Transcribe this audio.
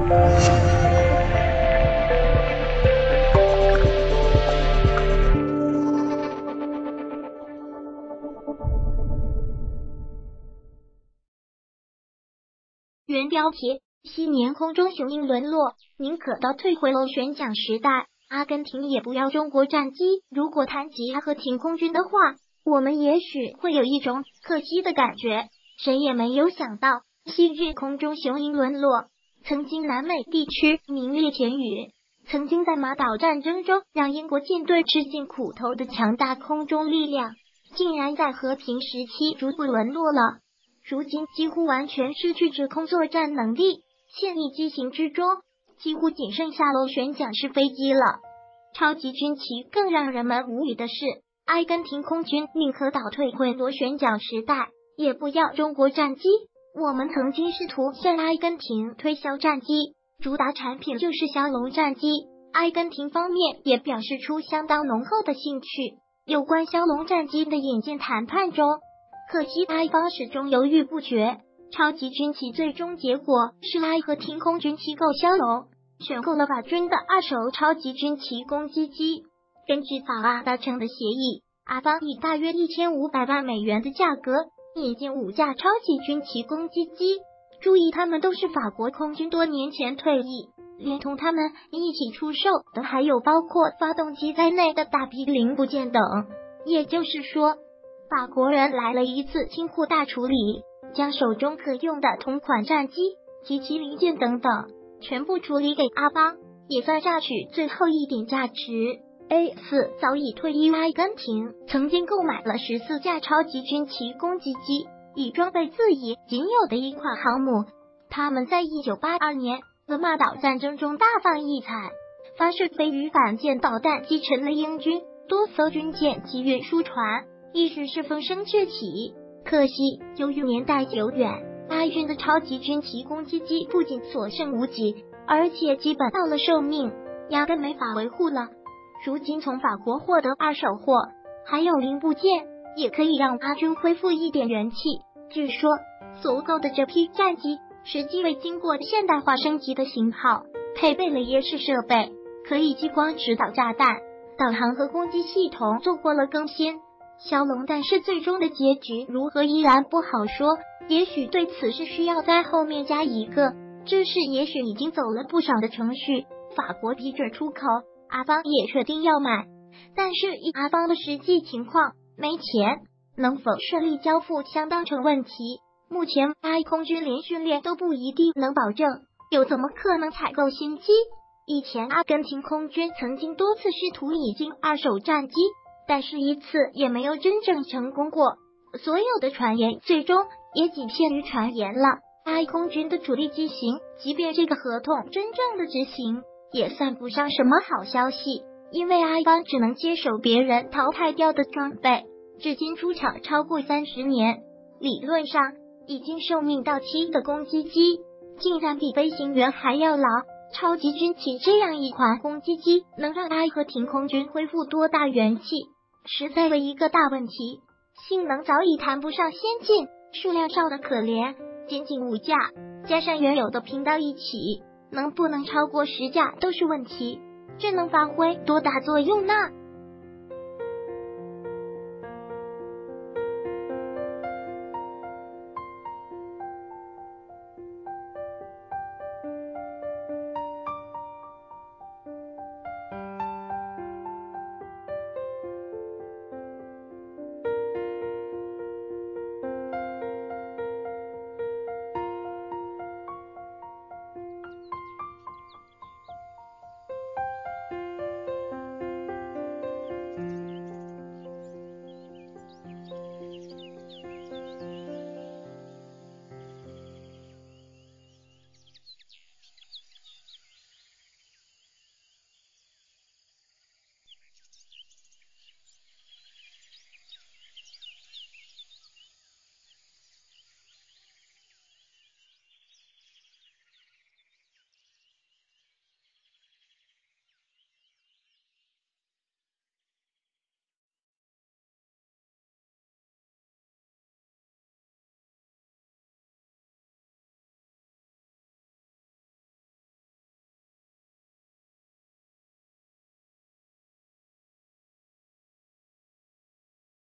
原标题：昔年空中雄鹰沦落，宁可倒退回螺旋桨时代，阿根廷也不要中国战机。如果谈及阿和廷空军的话，我们也许会有一种可惜的感觉。谁也没有想到，昔日空中雄鹰沦落，曾经南美地区名列前茅，曾经在马岛战争中让英国舰队吃尽苦头的强大空中力量，竟然在和平时期逐步沦落了。如今几乎完全失去制空作战能力，现役机型之中几乎仅剩下螺旋桨式飞机了。超级军旗更让人们无语的是，阿根廷空军宁可倒退回螺旋桨时代，也不要中国战机。我们曾经试图向阿根廷推销战机，主打产品就是枭龙战机，阿根廷方面也表示出相当浓厚的兴趣。有关枭龙战机的引进谈判中，可惜阿方始终犹豫不决。超级军旗最终结果是阿和廷空军机构枭龙选购了法军的二手超级军旗攻击机。根据法阿达成的协议，阿方以大约1500万美元的价格引进5架超级军旗攻击机。注意，他们都是法国空军多年前退役，连同他们一起出售的还有包括发动机在内的大批零部件等。也就是说，法国人来了一次清库大处理，将手中可用的同款战机及其零件等等全部处理给阿方，也算榨取最后一点价值。A4 早已退役阿根廷曾经购买了14架超级军旗攻击机，以装备自己仅有的一款航母。他们在1982年的马岛战争中大放异彩，发射飞鱼反舰导弹击沉了英军多艘军舰及运输船，一时是风声鹊起。可惜由于年代久远，阿军的超级军旗攻击机不仅所剩无几，而且基本到了寿命，压根没法维护了。如今从法国获得二手货还有零部件，也可以让阿军恢复一点元气。据说所购的这批战机实际为经过现代化升级的型号，配备了夜视设备，可以激光指导炸弹，导航和攻击系统做过了更新。枭龙但是最终的结局如何依然不好说，也许对此事需要在后面加一个，这事也许已经走了不少的程序，法国批准出口，阿方也确定要买，但是以阿方的实际情况，没钱，能否顺利交付相当成问题。目前阿空军连训练都不一定能保证，又怎么可能采购新机？以前阿根廷空军曾经多次试图引进二手战机，但是一次也没有真正成功过，所有的传言最终也仅限于传言了。阿空军的主力机型，即便这个合同真正的执行，也算不上什么好消息，因为阿方只能接手别人淘汰掉的装备，至今出厂超过30年，理论上已经寿命到期的攻击机，竟然比飞行员还要老。超级军旗这样一款攻击机，能让阿和廷空军恢复多大元气，实在为一个大问题。性能早已谈不上先进，数量少得可怜，仅仅5架，加上原有的拼到一起，能不能超过10架都是问题。这能发挥多大作用呢？